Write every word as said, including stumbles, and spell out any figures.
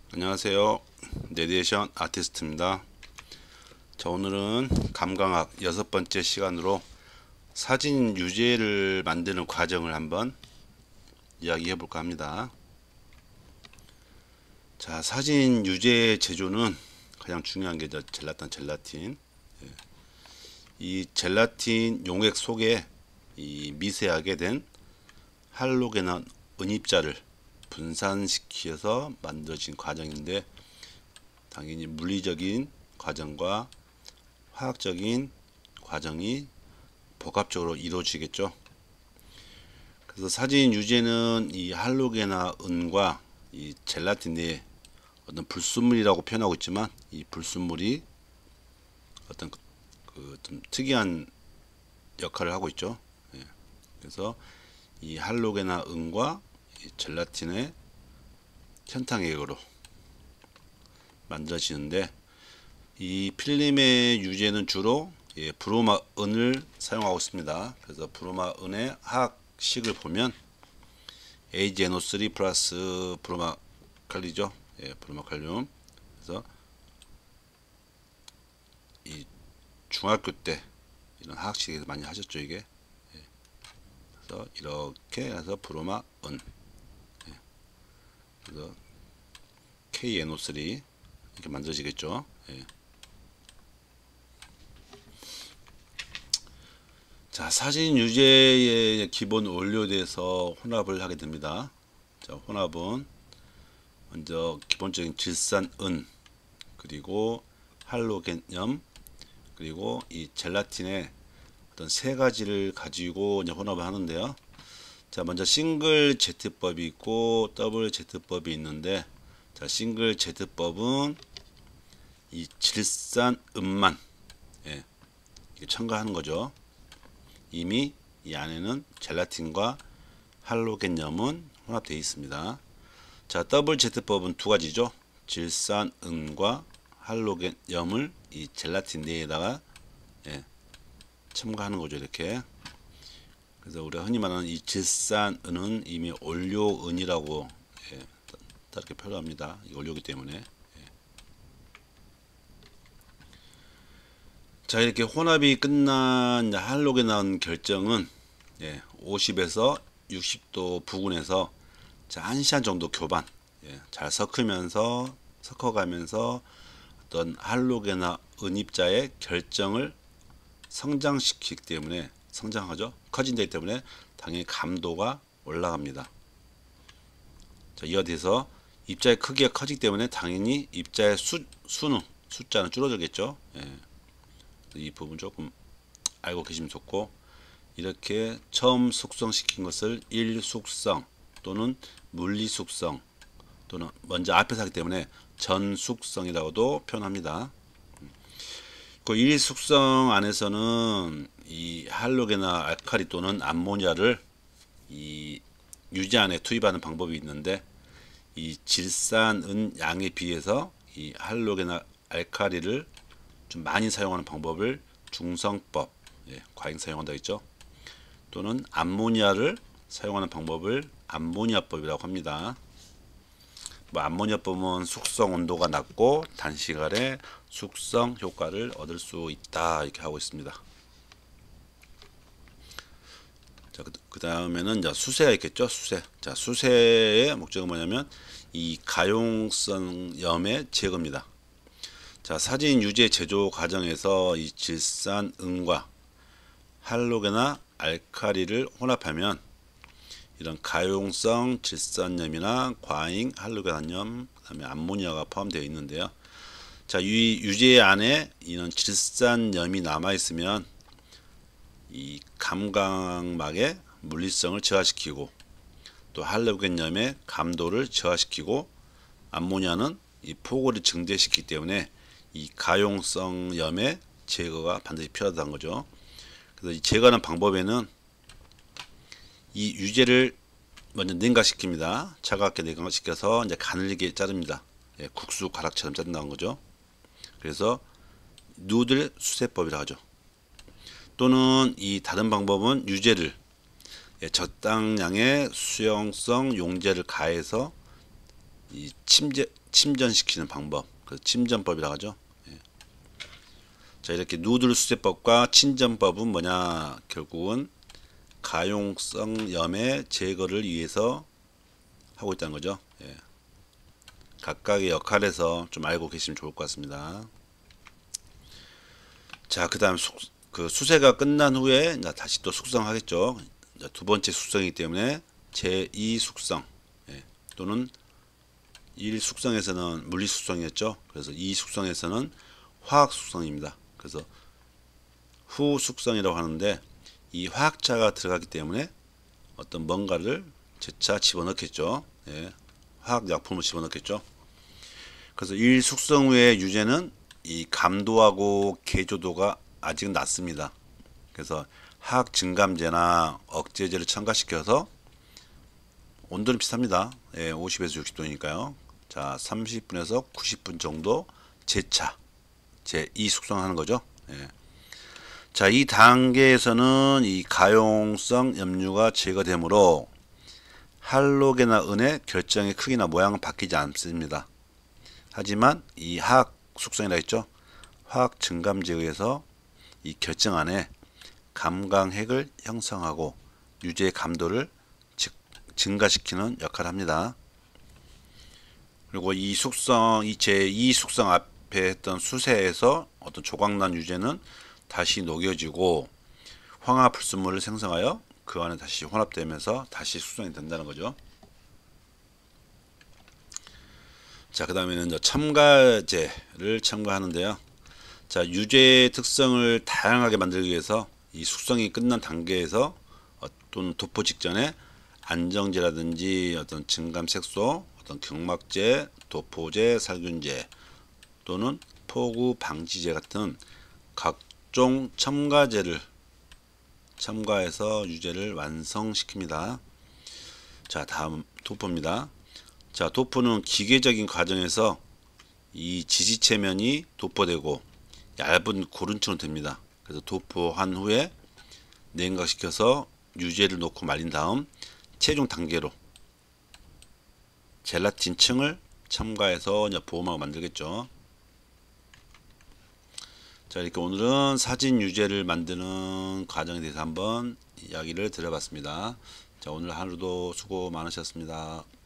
안녕하세요. 내디에이션 아티스트입니다. 자, 오늘은 감광학 여섯 번째 시간으로 사진 유제를 만드는 과정을 한번 이야기해 볼까 합니다. 자, 사진 유제 제조는 가장 중요한 게 젤라탄 젤라틴. 이 젤라틴 용액 속에 이 미세하게 된 할로겐한 은입자를 분산시켜서 만들어진 과정인데, 당연히 물리적인 과정과 화학적인 과정이 복합적으로 이루어지겠죠. 그래서 사진 유제는 이 할로겐화 은과 이 젤라틴 내에 어떤 불순물이라고 표현하고 있지만, 이 불순물이 어떤 그 좀 특이한 역할을 하고 있죠. 예. 그래서 이 할로겐화 은과 이 젤라틴의 현탕액으로 만들어지는데, 이 필름의 유제는 주로 예, 브로마은을 사용하고 있습니다. 그래서 브로마은의 화학식을 보면 에이지 엔 오 쓰리 플러스 브로마칼리죠. 예, 브로마칼륨. 그래서 이 중학교 때 이런 화학식에서 많이 하셨죠, 이게. 예. 그래서 이렇게 해서 브로마은. 예. 그래서 케이 엔 오 쓰리 이렇게 만들어지겠죠. 예. 자, 사진 유제의 기본 원료에 대해서 혼합을 하게 됩니다. 자, 혼합은 먼저 기본적인 질산은, 그리고 할로겐염, 그리고 이 젤라틴의 어떤 세 가지를 가지고 이제 혼합을 하는데요. 자, 먼저 싱글 제트법이 있고 더블 제트법이 있는데, 자, 싱글 제트법은 이 질산음만 예, 첨가하는 거죠. 이미 이 안에는 젤라틴과 할로겐염은 혼합되어 있습니다. 자, 더블 제트법은 두 가지죠. 질산은과 할로겐염을 이 젤라틴 내에다가 예, 첨가하는 거죠, 이렇게. 그래서 우리가 흔히 말하는 이 질산은은 이미 올료은이라고 예, 다르게 표현합니다. 이 올료기 때문에. 예. 자, 이렇게 혼합이 끝난 할로겐한 결정은 예, 오십에서 육십 도 부근에서 자, 한 시간 정도 교반 예, 잘 섞으면서 섞어가면서 어떤 할로겐화 은입자의 결정을 성장시키기 때문에, 성장하죠. 커진다기 때문에 당연히 감도가 올라갑니다. 자, 이와 대해서 입자의 크기가 커지기 때문에 당연히 입자의 수, 수는 숫자는 줄어들겠죠. 예. 이 부분 조금 알고 계시면 좋고, 이렇게 처음 숙성시킨 것을 일숙성 또는 물리숙성 또는 먼저 앞에서 하기 때문에 전숙성이라고도 표현합니다. 그 일숙성 안에서는 이 할로겐화 알칼리 또는 암모니아를 이 유제 안에 투입하는 방법이 있는데, 이 질산은 양에 비해서 이 할로겐화 알칼리를 좀 많이 사용하는 방법을 중성법, 예, 과잉 사용한다 했죠. 또는 암모니아를 사용하는 방법을 암모니아법이라고 합니다. 뭐 암모니아법은 숙성 온도가 낮고 단시간에 숙성 효과를 얻을 수 있다, 이렇게 하고 있습니다. 자, 그 다음에는 수세가 있겠죠. 수세. 자, 수세의 목적은 뭐냐면 이 가용성 염의 제거입니다. 자, 사진 유제 제조 과정에서 이 질산은과 할로겐화 알칼리를 혼합하면 이런 가용성 질산염이나 과잉 할로겐염, 그다음에 암모니아가 포함되어 있는데요. 자, 이 유제 안에 이런 질산염이 남아 있으면 이 감광막의 물리성을 저하시키고, 또 할로겐염의 감도를 저하시키고, 암모니아는 이 포골을 증대시키기 때문에 이 가용성 염의 제거가 반드시 필요하다는 거죠. 그래서 이 제거하는 방법에는 이 유제를 먼저 냉각시킵니다. 차갑게 냉각시켜서 이제 가늘게 자릅니다. 예, 국수 가락처럼 자른다는 거죠. 그래서 누들 수세법이라 하죠. 또는 이 다른 방법은 유제를 예, 적당량의 수용성 용제를 가해서 이 침제, 침전시키는 방법, 그 침전법이라고 하죠. 예. 자, 이렇게 누들 수제법과 침전법은 뭐냐? 결국은 가용성 염의 제거를 위해서 하고 있다는 거죠. 예. 각각의 역할에서 좀 알고 계시면 좋을 것 같습니다. 자, 그 다음 그 수세가 끝난 후에 다시 또 숙성하겠죠. 두 번째 숙성이기 때문에 제이 숙성, 예. 또는 일 숙성에서는 물리 숙성이었죠. 그래서 이 숙성에서는 화학 숙성입니다. 그래서 후 숙성이라고 하는데 이 화학자가 들어가기 때문에 어떤 뭔가를 재차 집어넣겠죠. 예. 화학약품을 집어넣겠죠. 그래서 일 숙성 후의 유제는 이 감도하고 개조도가 아직 낮습니다. 그래서 화학 증감제나 억제제를 첨가시켜서 온도는 비슷합니다. 예, 오십에서 육십 도니까요. 자, 삼십 분에서 구십 분 정도 재차 제이 숙성하는 거죠. 예. 자, 이 단계에서는 이 가용성 염류가 제거되므로 할로겐이나 은의 결정의 크기나 모양은 바뀌지 않습니다. 하지만 이 화학 숙성이라 했죠. 화학 증감제에 의해서 이 결정 안에 감강핵을 형성하고 유제의 감도를 증가시키는 역할을 합니다. 그리고 이 숙성, 이 제이 숙성 앞에 했던 수세에서 어떤 조각난 유제는 다시 녹여지고 황화불순물을 생성하여 그 안에 다시 혼합되면서 다시 숙성이 된다는 거죠. 자, 그 다음에는 첨가제를 첨가하는데요. 자, 유제의 특성을 다양하게 만들기 위해서 이 숙성이 끝난 단계에서 또는 도포 직전에 안정제라든지 어떤 증감 색소, 어떤 경막제, 도포제, 살균제 또는 포구 방지제 같은 각종 첨가제를 첨가해서 유제를 완성시킵니다. 자, 다음 도포입니다. 자, 도포는 기계적인 과정에서 이 지지체면이 도포되고 얇은 고른층으로 됩니다. 그래서 도포한 후에 냉각시켜서 유제를 넣고 말린 다음 최종 단계로 젤라틴층을 첨가해서 보호막을 만들겠죠. 자, 이렇게 오늘은 사진 유제를 만드는 과정에 대해서 한번 이야기를 드려봤습니다. 자, 오늘 하루도 수고 많으셨습니다.